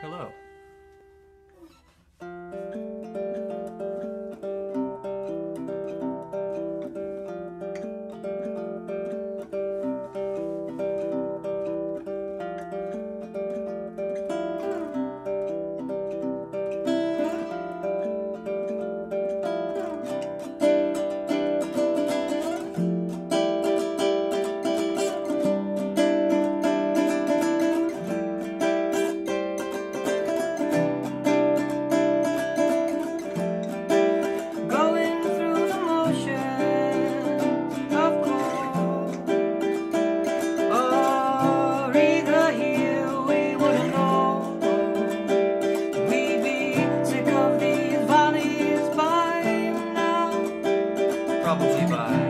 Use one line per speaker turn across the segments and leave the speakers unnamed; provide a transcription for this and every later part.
Hello. Probably by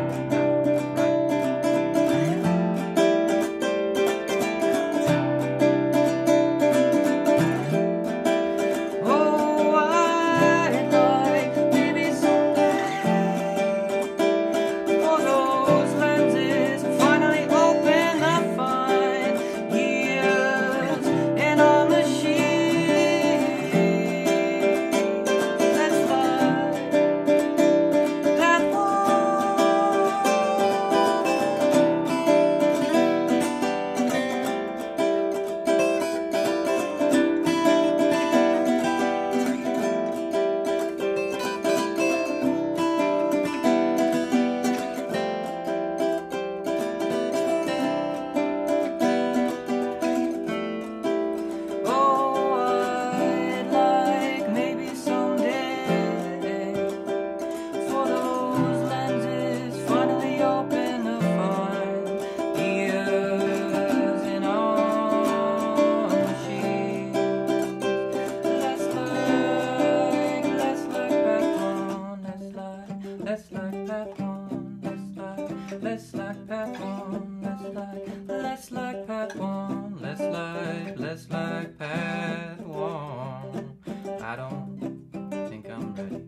less like Pat One, less like Pat One, less like Pat One. I don't think I'm ready.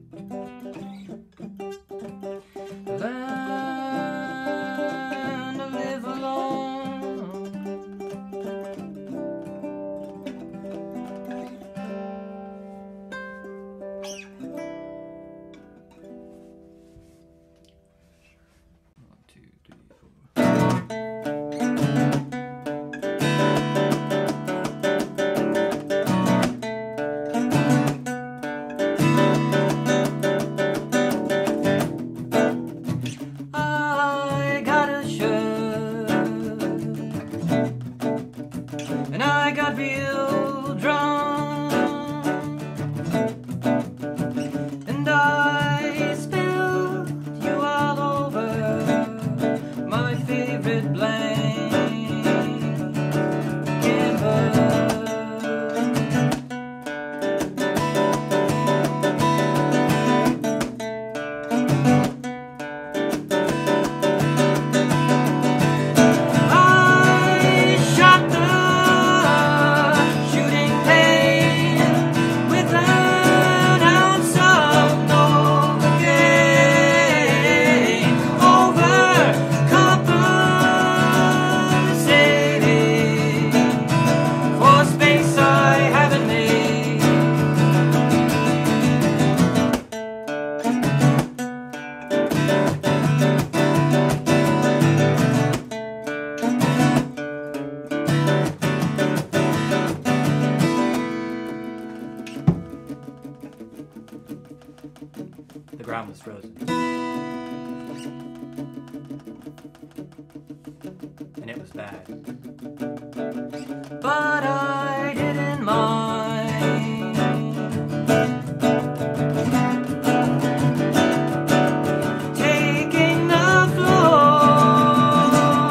Learn to live alone. 1, 2, 3, 4. I got a shirt and I got real drunk and I spilled you all over my favorite blanket bird. The ground was frozen. And it was bad. But I didn't mind. Taking the floor.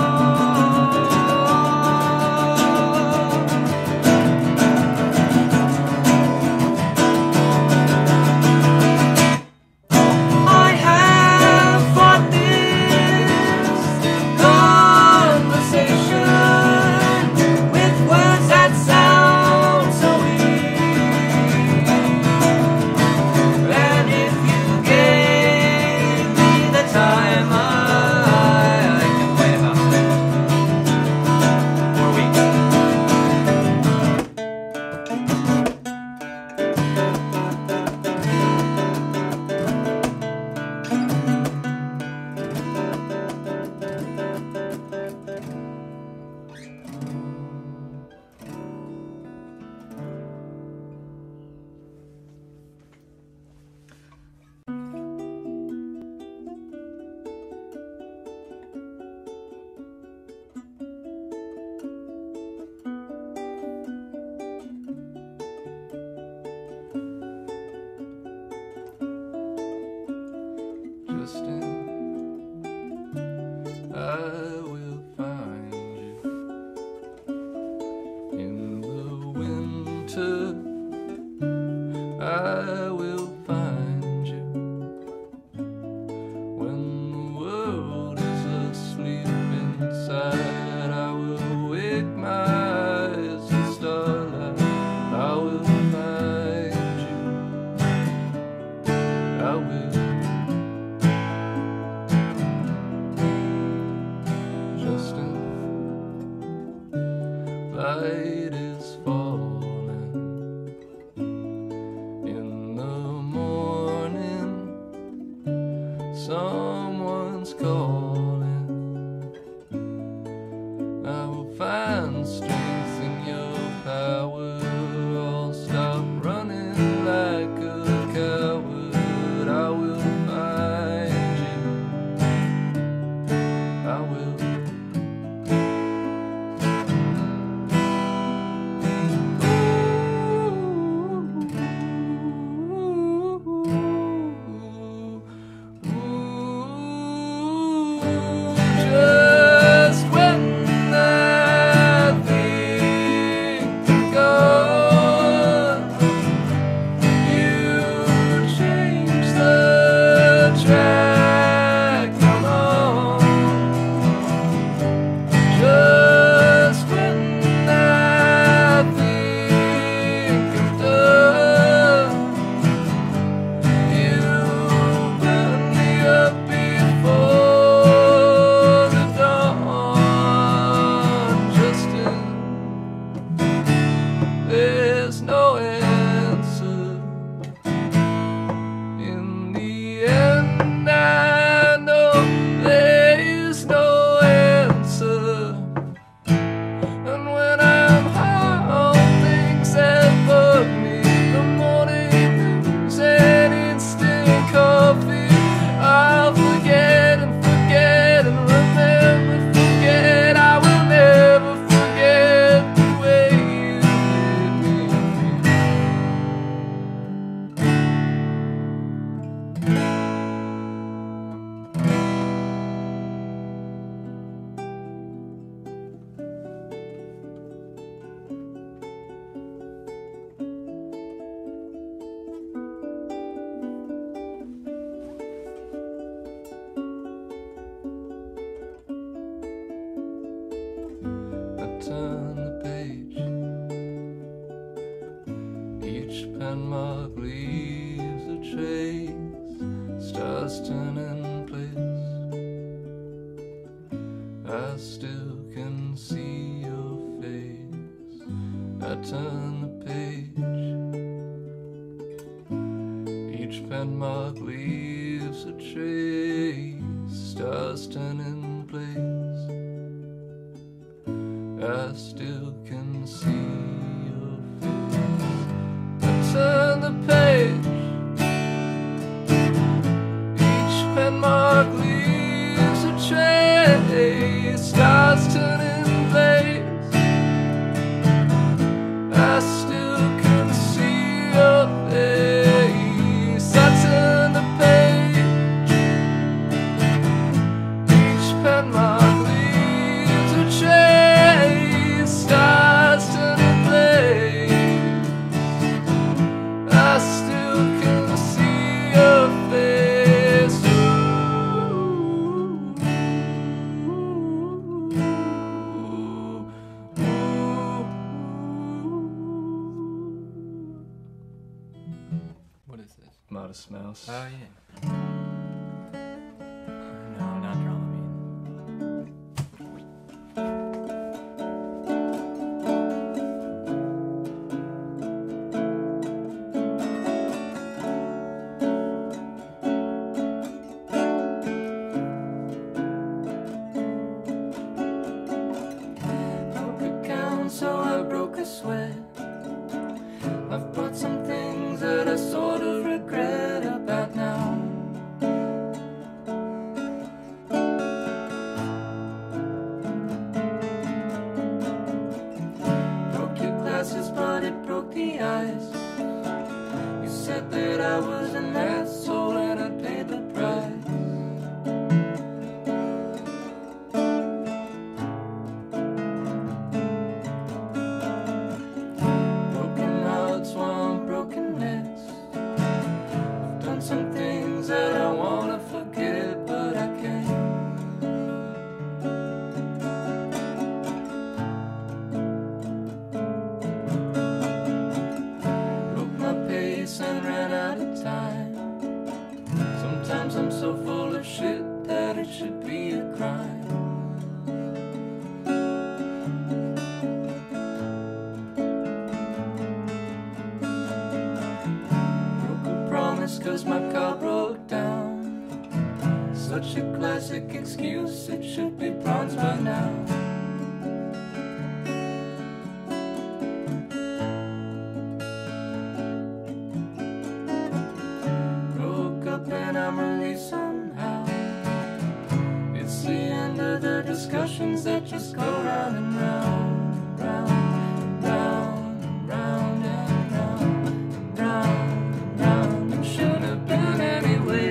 I have fought this conversation with words winter I will find you. When the world is asleep inside, I will wake my eyes to starlight. I will find you. I will. Just in light is falling in the morning. Someone's calling. I will find strength in your power. I'll stop running like a coward. I will find you. I will. There's no answer. In the end, I know there is no answer. And when I'm high on things that bug me, the morning news and instant coffee, I'll forget and forget and remember, forget. I will never forget the way you made me turn the page. Each pen mark leaves a trace. Stars turn in place. I still can see your face. I turn the page. Each pen mark leaves a trace. Stars turn in place. I still can see your face. I turn the page. Each pen mark leaves a trace. Stars turn in place. I still can see your face. I turn the page. Each pen mark leaves a trace. Stars turn in place. I still can see your face. What is this?
Modest Mouse.
Oh yeah. No, not Dramamine. Broke a gown, so I broke a sweat. I've bought some things that I sort of regret about now. 'cause my car broke down. Such a classic excuse, it should be bronze by now. Broke up and I'm released somehow. It's the end of the discussions that just go round and round, round and round and round and round and round and round. It should have been anyway.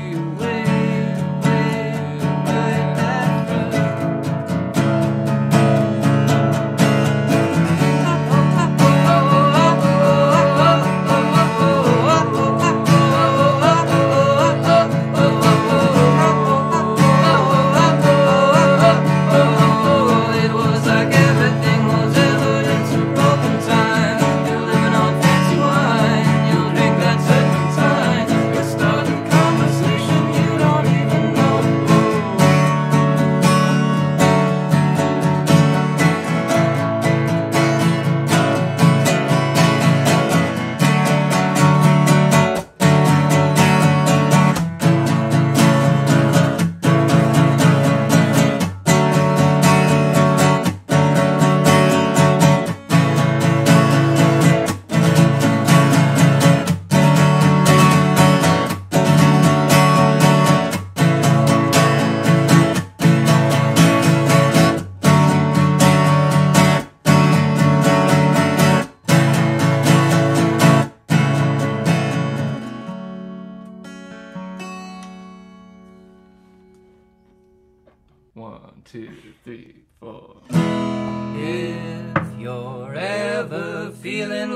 One, two, three, four. If you're ever feeling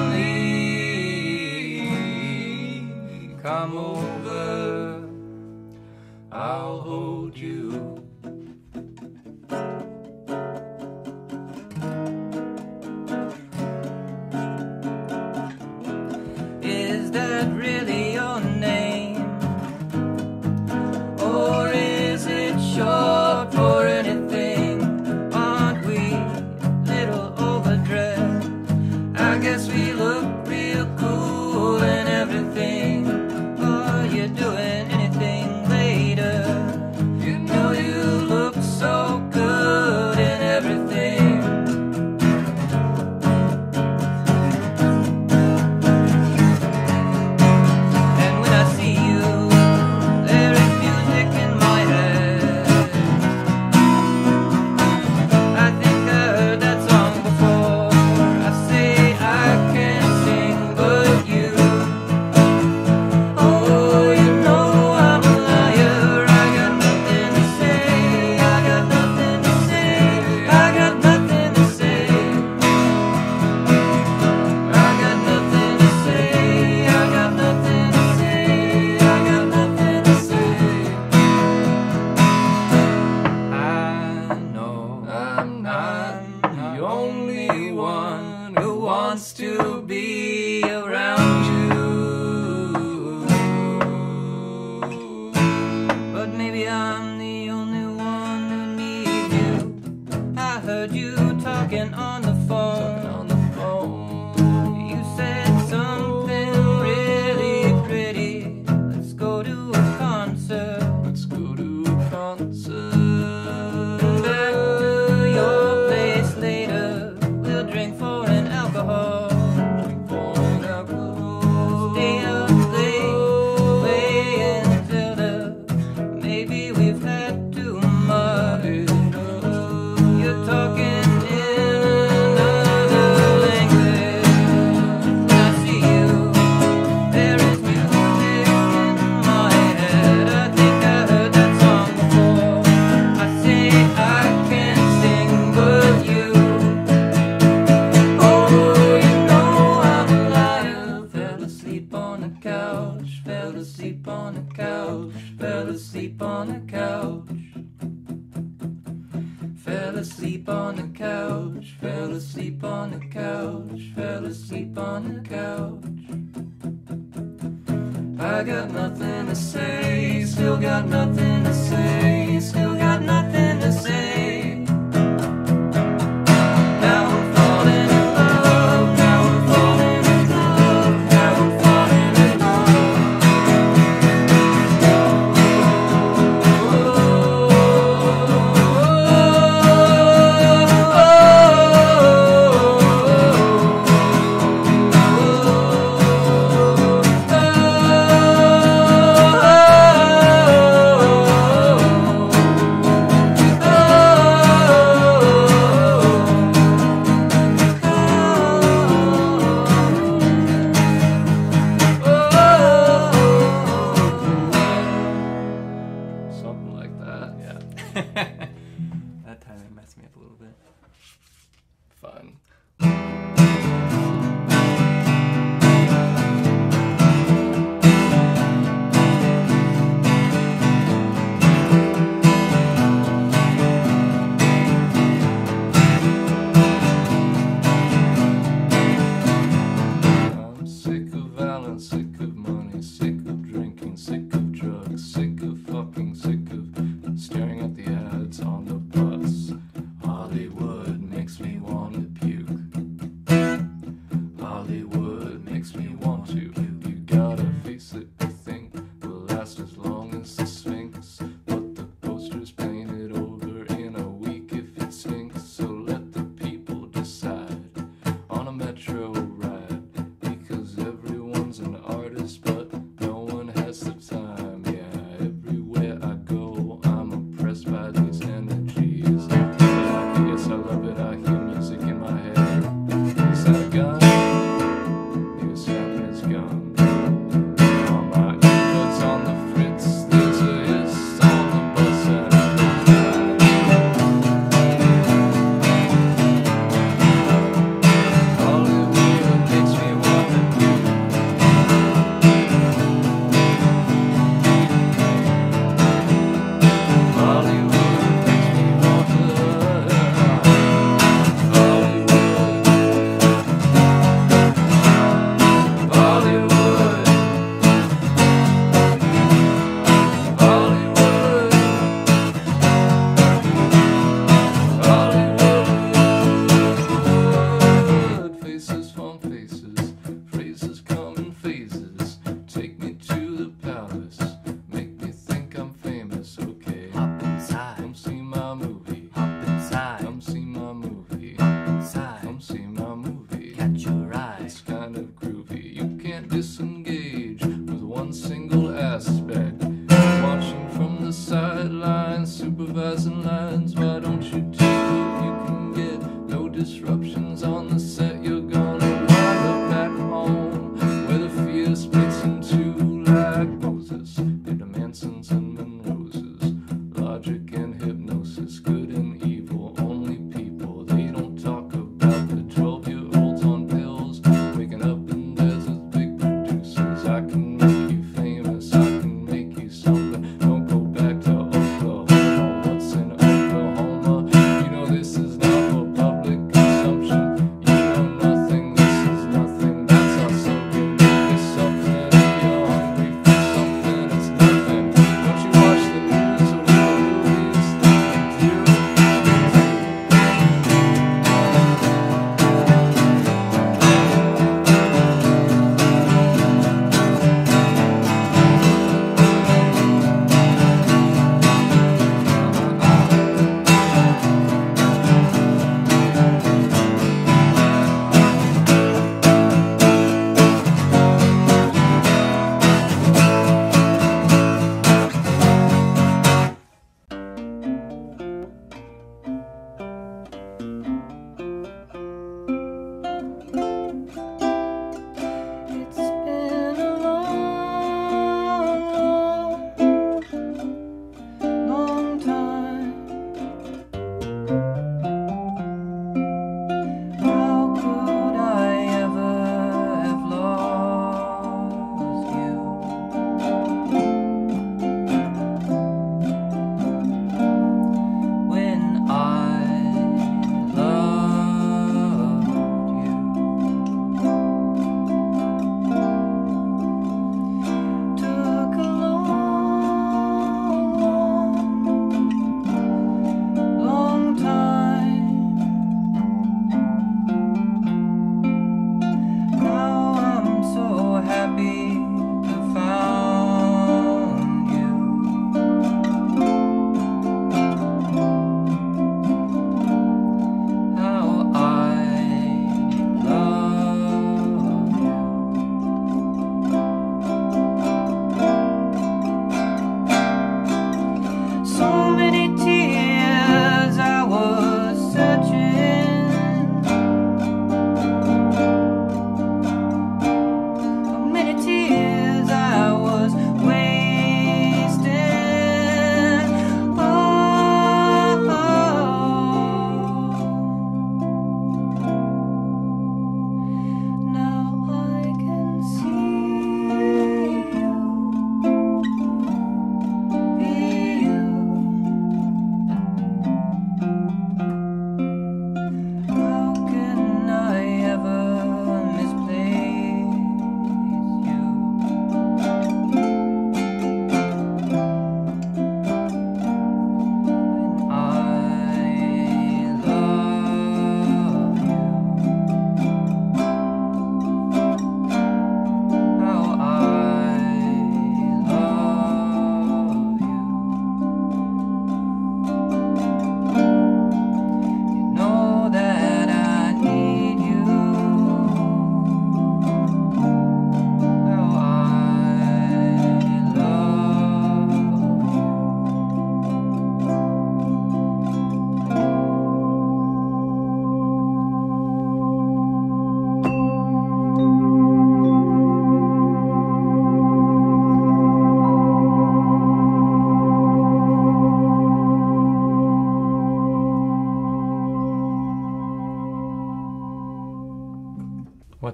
lonely, come over, I'll hold you. Is that really your name? Or is it short for anything? Aren't we a little overdressed? I guess we look real cool and everything. Are you doing anything later? You know you look so good and everything. And when I see you, there is music in my head. I think I heard that song before. I say I can't sing but you. Oh, you know I'm a liar. I got nothing to say. I got nothing to say. I got nothing to say. I got nothing to say. I got nothing to say. I got nothing to say. I know I'm not the only one who wants to be around you, but maybe I'm the only one who needs you. I heard you talking on the phone. You said something really pretty. Let's go to a concert. Let's go to a concert. Back to your place later. We'll drink for an alcohol. Stay up late, way until maybe we've had too much. You're talking in another language. When I see you, there is music in my head. I think I heard that song before. I say I can't sing but you. Oh, you know I'm a liar. Fell asleep on the couch. Fell asleep on the couch. Fell asleep on the couch. Fell asleep on the couch. Fell asleep on the couch. Fell asleep on the couch. I got nothing to say. Still got nothing to say. Still got nothing to say. Now I'm falling in love. Now I'm falling in love. Now I'm falling in love.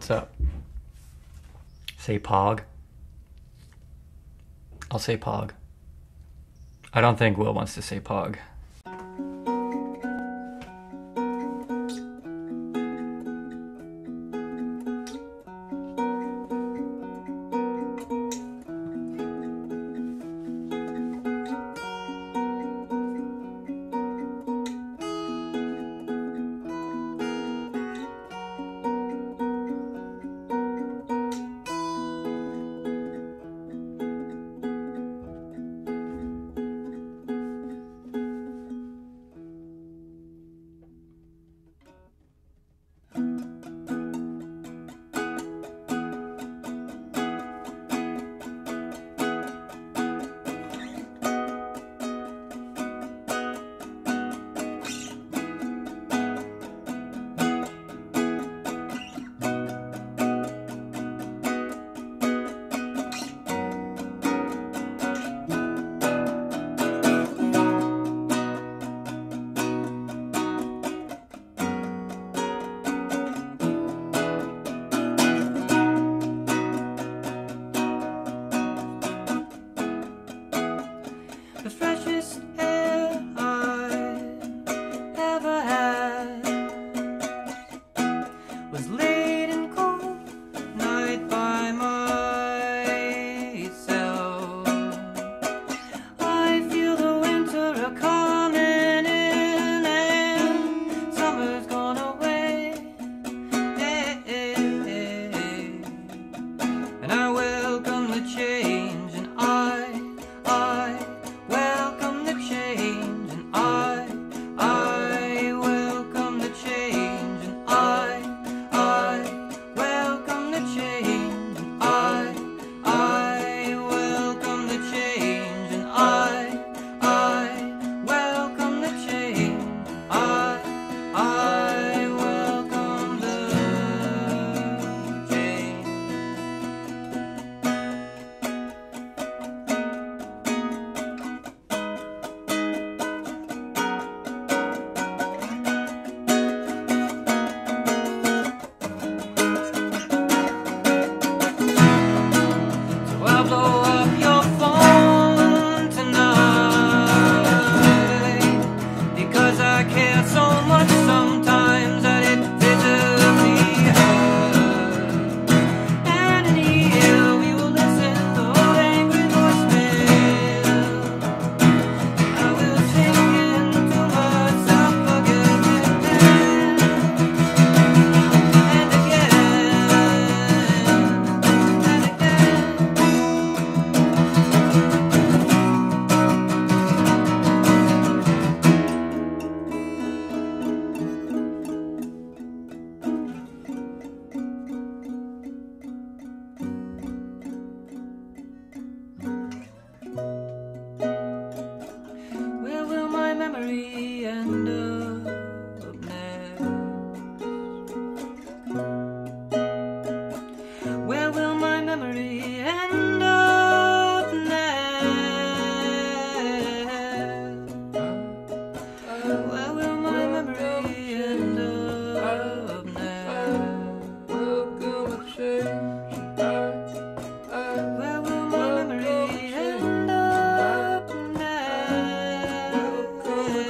What's up? Say Pog. I'll say Pog. I don't think Will wants to say Pog.
The freshest air I ever had was late and cold night by myself. I feel the winter a-coming in and summer's gone away, and I welcome the change, and I welcome the change, and I welcome the change, and I welcome the change, and I welcome the change, and I welcome the change, I welcome the change. So I'll blow up your phone tonight, because I care so much sometimes that it visibly hurts. And in here we will listen to old angry voicemail. I will sink into myself again and again and again. Where will my memory end up next? Where will my memory end up next? Where will my memory end up next? Welcome to change, where will my memory end up next?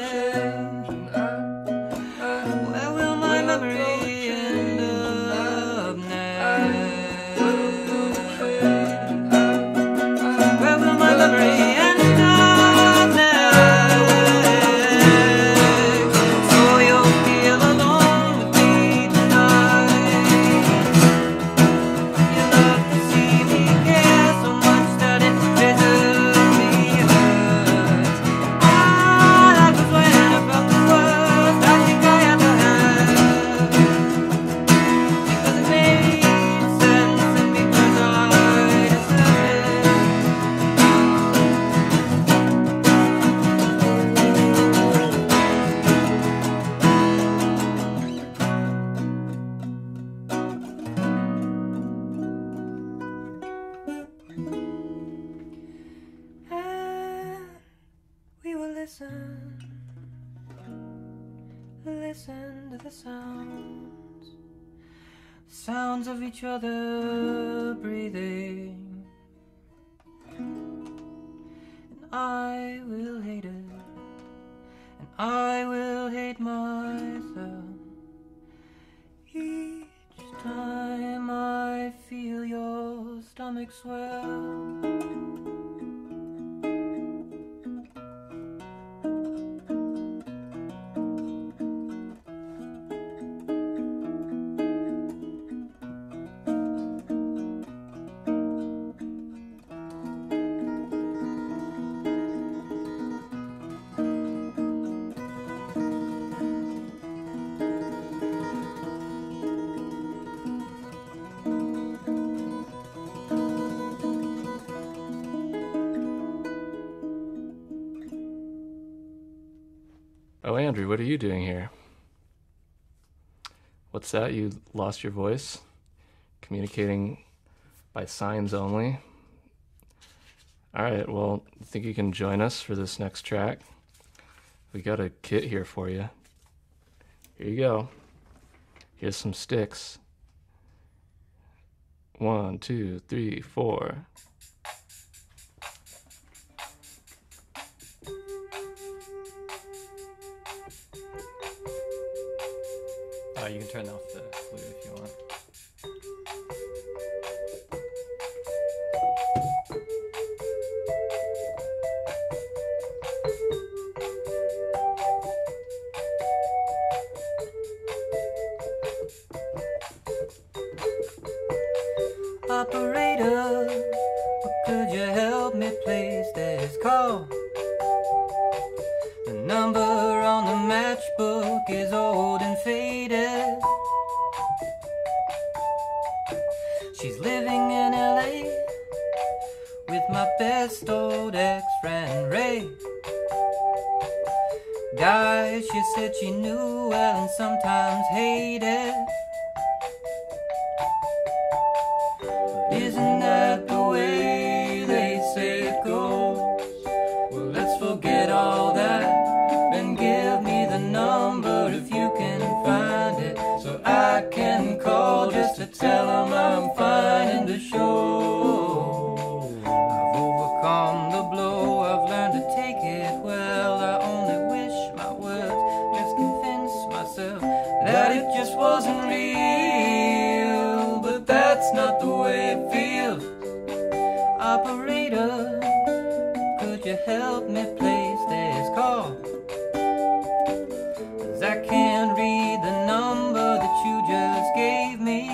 Where will my memory end up next? Where will my memory end up next? So you'll feel alone with me tonight. You love to see me care so much that it visibly hurts. That was when I felt the worst I think I ever had, because it made sense and because I deserved it. And we will listen to the sounds
sounds of each other breathing, and I will hate it, and I will hate myself each time I feel your stomach swell.
Oh, Andrew, what are you doing here? What's that? You lost your voice? Communicating by signs only? Alright, well, I think you can join us for this next track. We got a kit here for you. Here you go. Here's some sticks. 1, 2, 3, 4. You can turn off the flute if you want.
Operator, could you help me place this call? The number on the matchbook is old and faded. She's living in LA with my best old ex-friend Ray. Guys she said she knew well and sometimes hated. Isn't that the way they say it goes? Well, let's forget all that and give me the number if you can find it, so I can call just to tell them I'm finding the show. I've overcome the blow, I've learned to take it well. I only wish my words just convinced myself that it just wasn't real, but that's not the way it feels. Operator, could you help me place this call? 'Cause I can't read the number that you just gave me.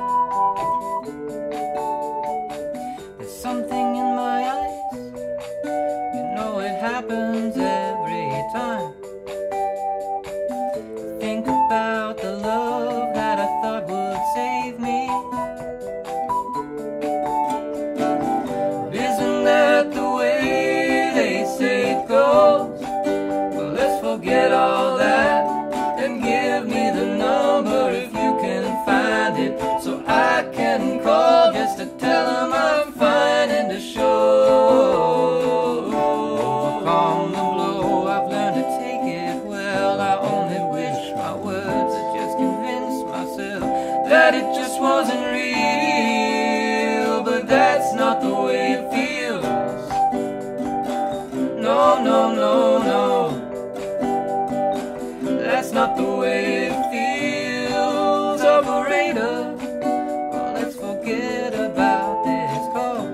There's something in my eyes, you know it happens every time. Think about the love that I thought would save me. Isn't that the way they say it goes? Well, let's forget all that and give me the number if you can find it, so I can call just to tell them I'm finding the show. Overcome the blow, I've learned to take it well. I only wish my words had just convinced myself that it just wasn't real, but that's not the way it feels. No, no, no, no, that's not the way it feels. Operator, well, let's forget about this call.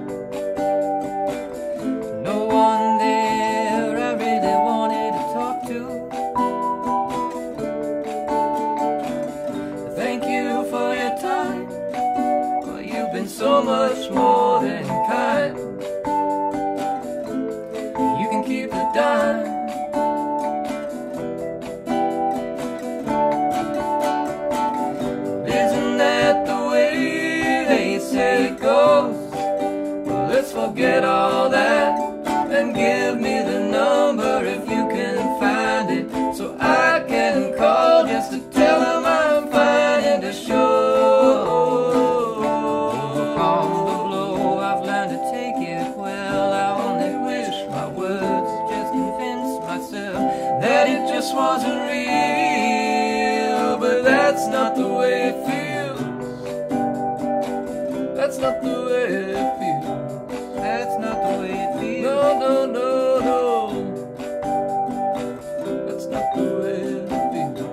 No one there I really wanted to talk to. Thank you for your time, well, you've been so much more than kind. You can keep the dime. Isn't that the way they say it goes? Well, let's forget all that and give me the number if you can find it, so I can call just to tell them I'm finding the show. Overcome the blow, I've learned to take it well. I only wish my words just convinced myself that it just wasn't real, but that's not the way it feels.
That's not the way it feels.
That's not the way it feels.
No, no, no, no. That's not the way it feels.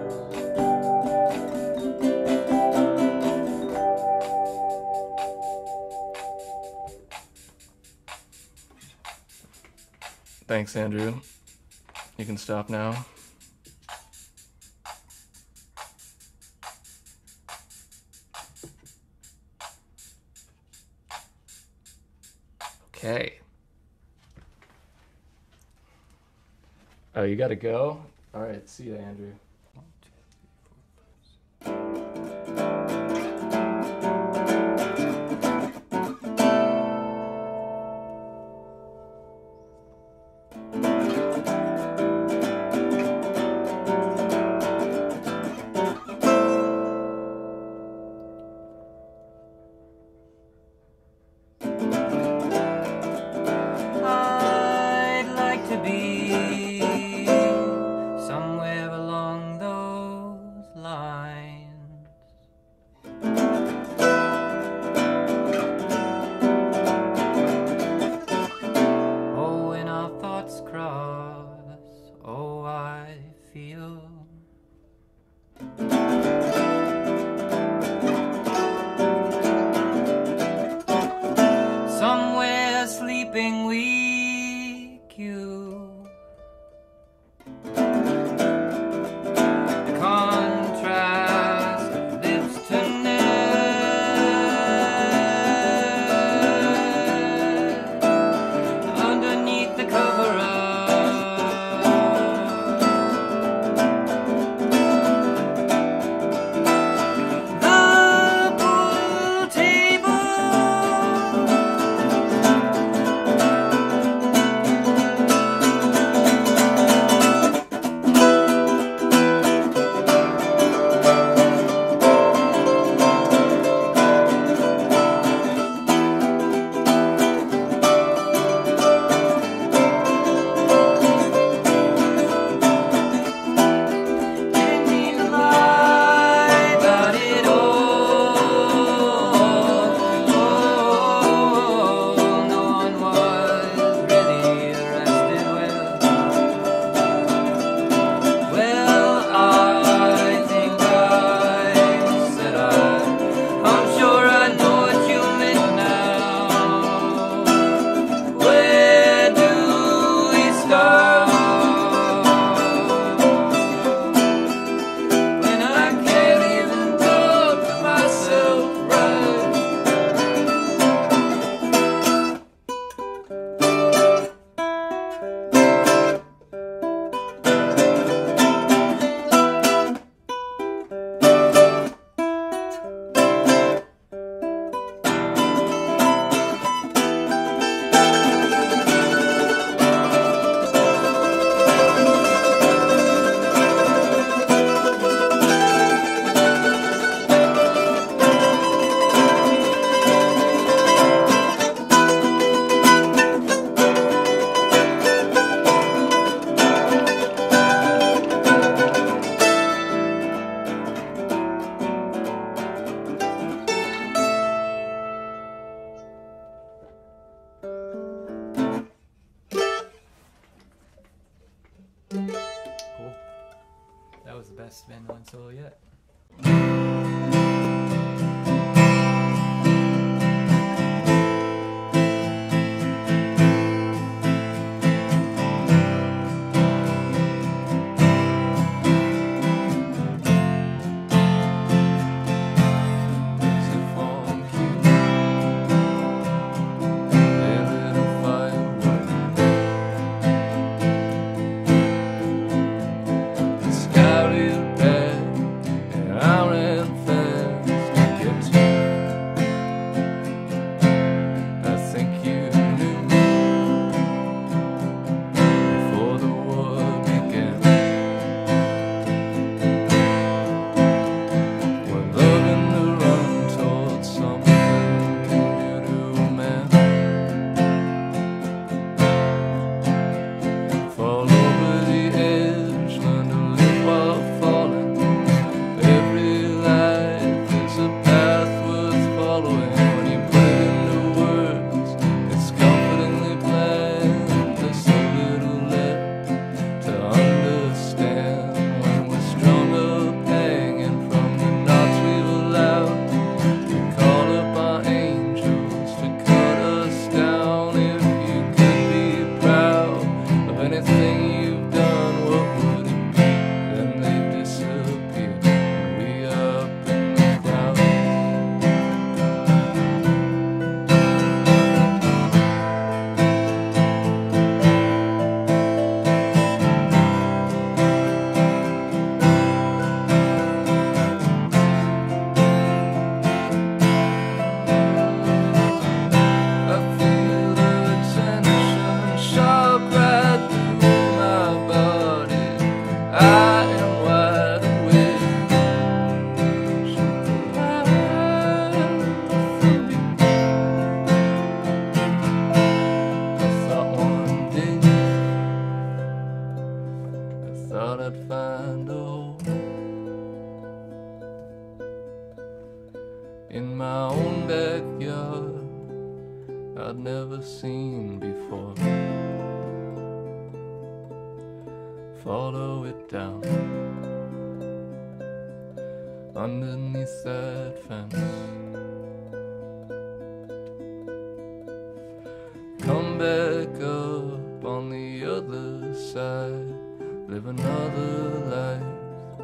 Thanks, Andrew. You can stop now. Okay. Oh, you gotta go? All right, see ya, Andrew.
I'd like to be somewhere along those lines. Oh, when our thoughts cross, oh, I feel somewhere sleeping weak, you. The contrast of lips to neck underneath the cover up. The pool table. Didn't mean to lie about it all. No one was really arrested. Well, I think I said I'm sure I know what you meant now. Where do we start? When I can't even talk to myself right. Cool. That was the best mandolin solo yet.
As if on cue, they lit a firework. The sky real bad, I'd never seen before. Follow it down underneath that fence. Come back up on the other side, live another life.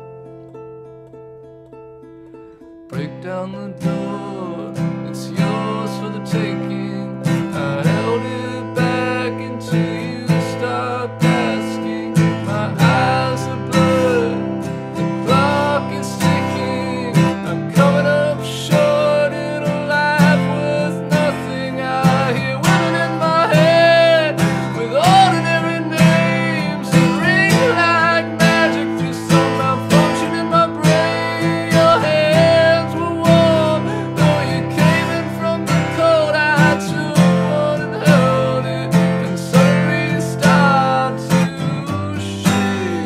Break down the door, it's yours for the taking. I held it back until you stopped asking. My eyes are blurred, the clock is ticking. I'm coming up short in a life worth nothing. I hear women in my head with ordinary names that ring like magic through some malfunction in my brain. Your hands were warm, though you came in from the cold. I took one and held it, and suddenly you start to shake,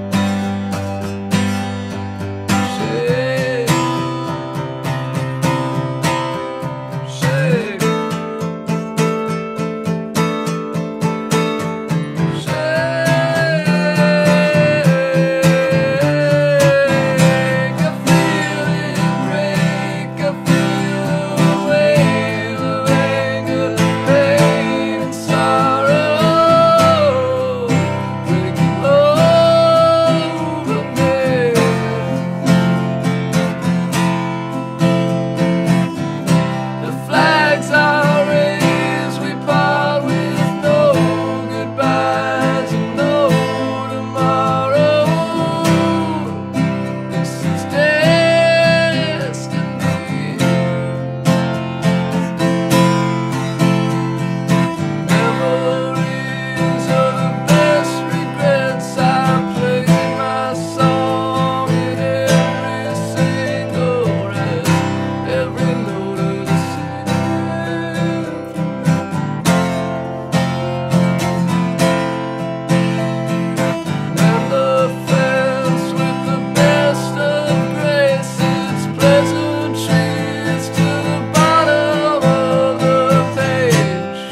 shake, shake, shake. I feel it break, I feel the wave of anger, pain and sorrow breaking over me. The flags are raised, we part with no goodbyes and no tomorrow. This is destiny. Memories are the best regrets. I play my song in every single rest, every note of the symphony. And the fence with the best of graces, pleasantries to the bottom of the page.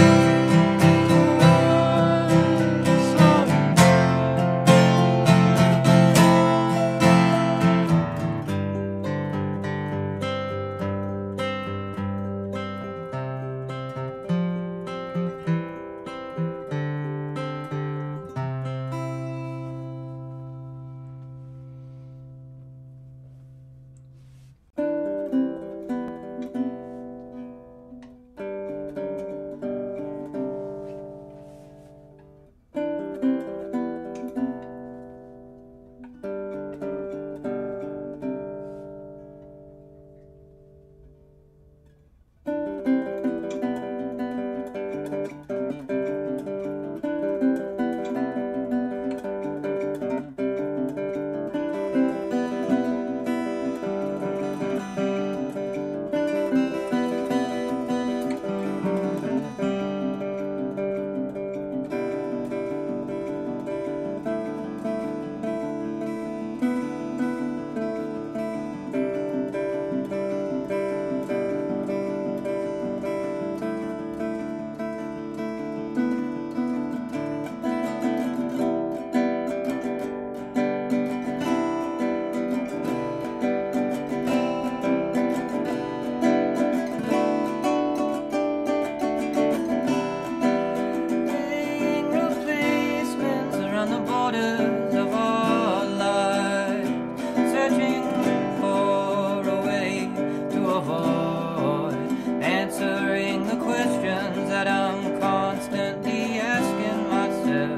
Replacements around the borders of our lives, searching for a way to avoid answering the questions that I'm constantly asking myself.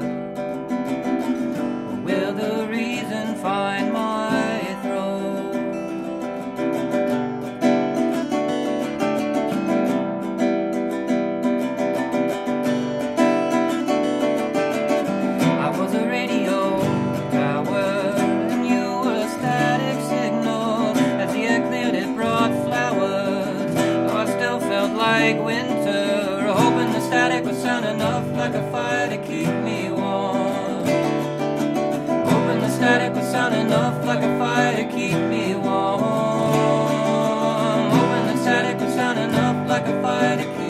Will the reason find my throat? I was a radio tower, and you were a static signal. As the air cleared, it brought flowers. Though I still felt like winter, hoping the static would sound enough like a fire to keep me warm. Hoping the static would sound enough like a fire to keep me warm. Hoping the static would sound enough like a fire to keep me warm.